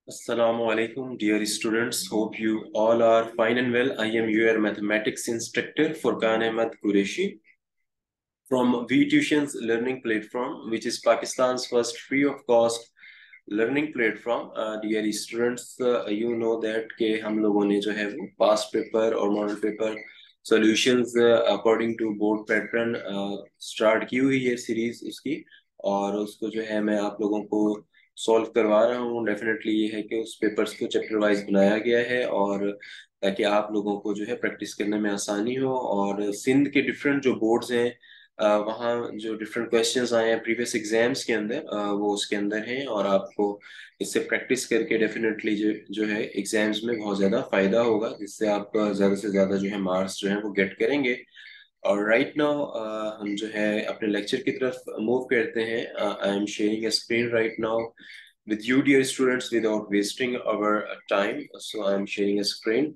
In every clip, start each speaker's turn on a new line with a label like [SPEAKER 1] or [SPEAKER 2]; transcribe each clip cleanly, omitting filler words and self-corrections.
[SPEAKER 1] Assalamu alaikum, dear students. Hope you all are fine and well. I am your mathematics instructor Furqan Ahmed Qureshi from VTution's learning platform, which is Pakistan's first free of cost learning platform. Dear students, you know that कि हम लोगों ने जो है वो past paper और model paper solutions according to board pattern start की हुई है सीरीज उसकी, और उसको जो है मैं आप लोगों को सॉल्व करवा रहा हूँ। डेफिनेटली ये है कि उस पेपर्स को चैप्टर वाइज बनाया गया है, और ताकि आप लोगों को जो है प्रैक्टिस करने में आसानी हो। और सिंध के डिफरेंट जो बोर्ड्स हैं वहाँ जो डिफरेंट क्वेश्चंस आए हैं प्रीवियस एग्जाम्स के अंदर, वो उसके अंदर हैं, और आपको इससे प्रैक्टिस करके डेफिनेटली जो है एग्जाम्स में बहुत ज़्यादा फायदा होगा, जिससे आप ज़्यादा से ज़्यादा जो है मार्क्स जो है वो गेट करेंगे। और राइट नाउ हम जो है अपने लेक्चर की तरफ मूव करते हैं। I am sharing a screen right now with you dear students without wasting our time, so I am sharing a screen।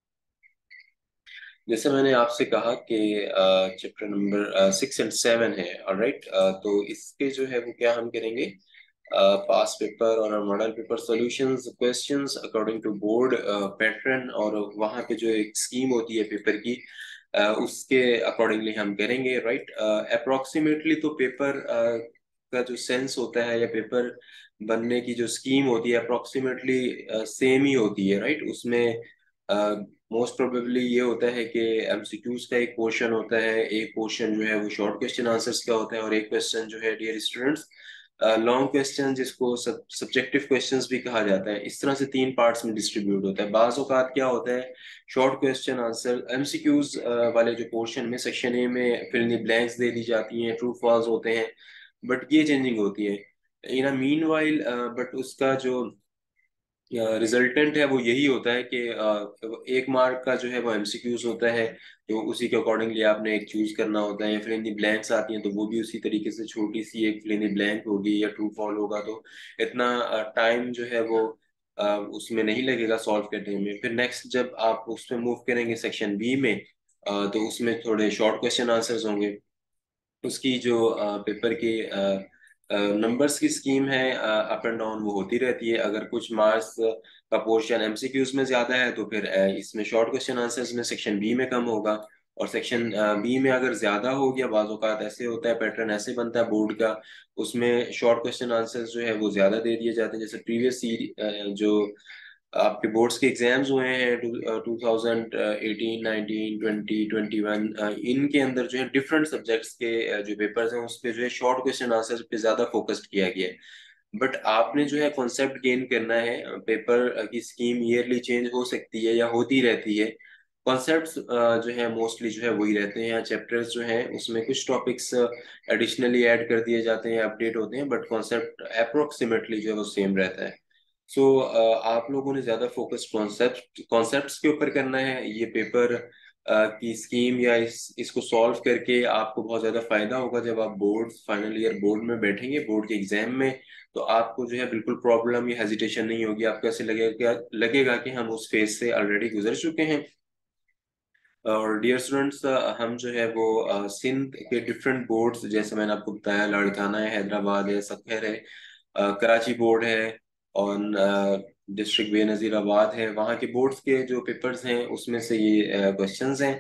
[SPEAKER 1] जैसे मैंने आपसे कहा कि चैप्टर नंबर 6 एंड 7 है, ऑलराइट। तो इसके जो है वो क्या हम करेंगे, पास पेपर और model paper solutions questions according to board pattern, और वहाँ पे जो एक स्कीम होती है पेपर की उसके अकॉर्डिंगली हम करेंगे, राइट। अप्रोक्सीमेटली तो पेपर का जो सेंस होता है या पेपर बनने की जो स्कीम होती है अप्रोक्सीमेटली सेम ही होती है, राइट। उसमें मोस्ट प्रोबेबली ये होता है कि एमसीक्यूज का एक पोर्शन होता है, एक पोर्शन जो है वो शॉर्ट क्वेश्चन आंसर्स का होता है, और एक क्वेश्चन जो है डियर स्टूडेंट्स लॉन्ग क्वेश्चन, जिसको सब्जेक्टिव क्वेश्चंस भी कहा जाता है। इस तरह से तीन पार्ट्स में डिस्ट्रीब्यूट होता है। बाज औकात क्या होता है, शॉर्ट क्वेश्चन आंसर एमसीक्यूज वाले जो पोर्शन में सेक्शन ए में फिल इन द ब्लैंक्स दे दी जाती हैं, ट्रू फॉल्स होते हैं, बट ये चेंजिंग होती है इन मीन वाइल। बट उसका जो रिजल्टेंट है वो यही होता है कि एक मार्क का जो है वो एमसीक्यूज होता है, तो उसी के अकॉर्डिंगली आपने एक चूज करना होता है। या फिर इन दी ब्लैंक्स आती हैं तो वो भी उसी तरीके से छोटी सी एक फिल इन दी ब्लैंक होगी या ट्रू फॉल होगा, तो इतना टाइम जो है वो उसमें नहीं लगेगा सॉल्व करने में। फिर नेक्स्ट जब आप उसमें मूव करेंगे सेक्शन बी में, तो उसमें थोड़े शॉर्ट क्वेश्चन आंसर्स होंगे। उसकी जो पेपर के नंबर्स की स्कीम है अप एंड डाउन वो होती रहती है। अगर कुछ मार्क्स का पोर्शन एमसीक्यूज में ज्यादा है तो फिर इसमें शॉर्ट क्वेश्चन आंसर्स में सेक्शन बी में कम होगा, और सेक्शन बी में अगर ज्यादा हो गया, बाज़ औक़ात ऐसे होता है, पैटर्न ऐसे बनता है बोर्ड का, उसमें शॉर्ट क्वेश्चन आंसर्स जो है वो ज्यादा दे दिए जाते हैं। जैसे प्रीवियस जो आपके बोर्ड्स के एग्जाम्स हुए हैं 2018, 19, 20, 21, इनके अंदर जो है डिफरेंट सब्जेक्ट्स के जो पेपर्स हैं उस पे जो है शॉर्ट क्वेश्चन आंसर पे ज्यादा फोकस्ड किया गया है। बट आपने जो है कॉन्सेप्ट गेन करना है। पेपर की स्कीम ईयरली चेंज हो सकती है या होती रहती है। कॉन्सेप्ट्स जो है मोस्टली जो है वही रहते हैं। चैप्टर्स जो हैं उसमें कुछ टॉपिक्स एडिशनली ऐड कर दिए जाते हैं, अपडेट होते हैं, बट कॉन्सेप्ट अप्रोक्सीमेटली जो है वो सेम रहता है। सो आप लोगों ने ज्यादा फोकस कॉन्सेप्ट्स के ऊपर करना है। ये पेपर की स्कीम या इसको सॉल्व करके आपको बहुत ज्यादा फायदा होगा जब आप बोर्ड फाइनल ईयर बोर्ड में बैठेंगे, बोर्ड के एग्जाम में। तो आपको जो है बिल्कुल प्रॉब्लम या हेजिटेशन नहीं होगी। आपको ऐसे लगेगा कि हम उस फेज से ऑलरेडी गुजर चुके हैं। और डियर स्टूडेंट्स, हम जो है वो सिंध के डिफरेंट बोर्ड्स, जैसे मैंने आपको बताया, लाड़काना है, हैदराबाद है, सखर है, कराची बोर्ड है, और डिस्ट्रिक्ट बेनजीराबाद है, वहाँ के बोर्ड्स के जो पेपर्स हैं उसमें से ये क्वेश्चंस हैं।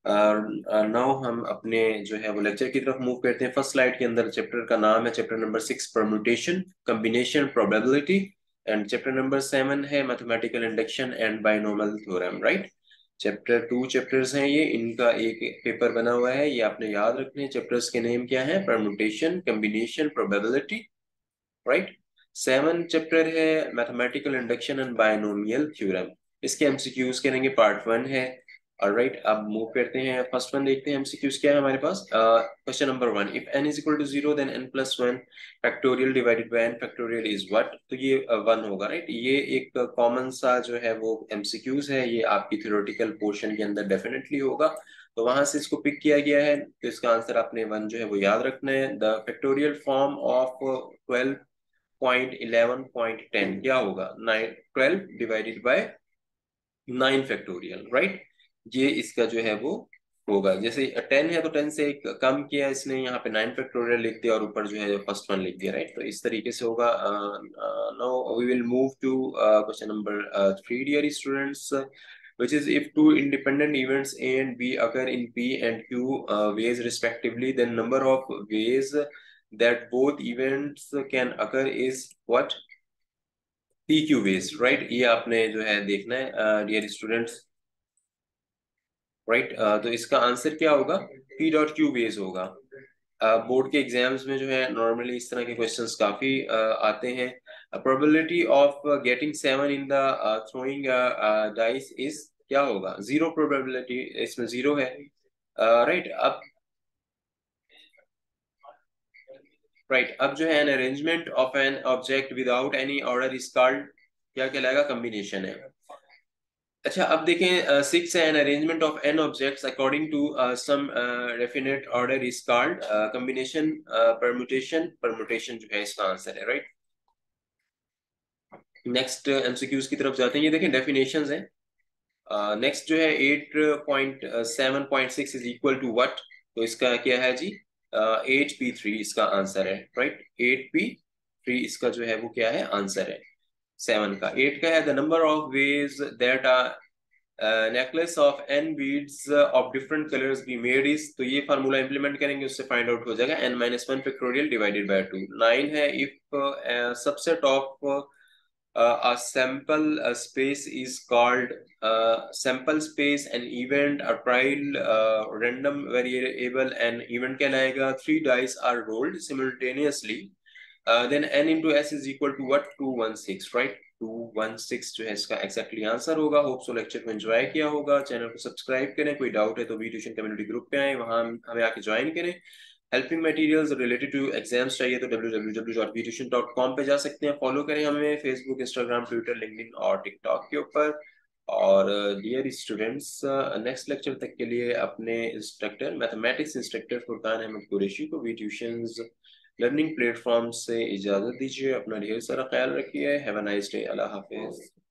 [SPEAKER 1] नाउ हम अपने जो है वो लेक्चर की तरफ मूव करते हैं। फर्स्ट स्लाइड के अंदर चैप्टर का नाम है chapter number 6 permutation combination probability, and chapter number 7 है mathematical induction and binomial theorem, right. Chapter 2 chapters हैं ये, इनका एक पेपर बना हुआ है, ये आपने याद रखने हैं। चैप्टर्स के नेम क्या है, permutation combination probability, right. 7 chapter है mathematical induction and binomial theorem. इसके एमसीक्यूज करेंगे, पार्ट 1 है। ऑलराइट, अब मूव करते हैं, फर्स्ट वन देखते हैं एमसीक्यूज क्या है हमारे पास। Question number 1, if n is equal to 0 then n plus 1 factorial divided by n factorial is what. तो ये 1 होगा, राइट। ये एक कॉमन सा जो है वो एमसीक्यूज है, ये आपकी थ्योरेटिकल पोर्शन के अंदर डेफिनेटली होगा, तो वहां से इसको पिक किया गया है। तो इसका आंसर आपने 1 जो है वो याद रखना है। द फैक्टोरियल फॉर्म ऑफ 12.11.10 क्या होगा, 9 12 डिवाइडेड बाय 9 फैक्टोरियल, राइट। ये इसका जो है वो होगा। जैसे 10 है तो 10 से एक कम किया इसने, यहाँ पे 9 फैक्टोरियल लिख दिया और ऊपर जो है फर्स्ट वन लिख दिया, राइट। तो इस तरीके से होगा। Now we will move to question number 3 dear students, which is if two independent events A and B occur in P and Q ways respectively, then number of ways that both events can occur is what? PQ ways, right? ये आपने जो है देखना है dear students, right. तो इसका answer क्या होगा? P डॉट क्यू वेज होगा। बोर्ड के एग्जाम्स में जो है नॉर्मली इस तरह के क्वेश्चंस काफी आते हैं। Probability of getting 7 in the throwing dice is क्या होगा? जीरो प्रोबेबिलिटी, इसमें जीरो है, राइट। अब जो है an arrangement of an object without any order is called क्या कहलाएगा? कॉम्बिनेशन है। अच्छा, अब देखें 6 है, an arrangement of an objects according to some definite order is called combination, permutation. Permutation जो है इसका आंसर है, राइट। नेक्स्ट एमसीक्यूज की तरफ जाते हैं। ये देखें डेफिनेशंस हैं। नेक्स्ट जो है 8.7.6 इज इक्वल टू व्हाट? तो इसका क्या है जी? 8p3 इसका आंसर है, राइट। 8p3 इसका जो है वो क्या है? आंसर है। 7 का, 8 का है the number of ways that are necklace of n beads of different colours be made is, तो ये फार्मूला इंप्लीमेंट करेंगे उससे फाइंड आउट हो जाएगा n-1 फैक्टोरियल डिवाइडेड बाय 2। 9 है if subset of a sample space is called sample space, an event, a trial, random variable, an event कहलाएगा। 3 dice are rolled simultaneously, then n into s is equal to what? 216, right? 216 जो है इसका exactly answer होगा। Hope so lecture को enjoy किया होगा। Channel को subscribe करें, कोई डाउट है तो वी ट्यूशन कम्युनिटी ग्रुप पे आए, वहां हमें आके ज्वाइन करें। Helping materials related to exams चाहिए तो www.vtuition.com पे जा सकते हैं। फॉलो करें हमें फेसबुक, इंस्टाग्राम, ट्विटर, लिंक्डइन और टिकटॉक के ऊपर। और डियर स्टूडेंट्स, नेक्स्ट लेक्चर तक के लिए अपने instructor, mathematics instructor Furqan Ahmed Qureshi को वी ट्यूशंस लर्निंग प्लेटफॉर्म से इजाजत दीजिए। अपना ढेर सारा ख्याल रखिए। Have a nice day. अल्लाह हाफिज।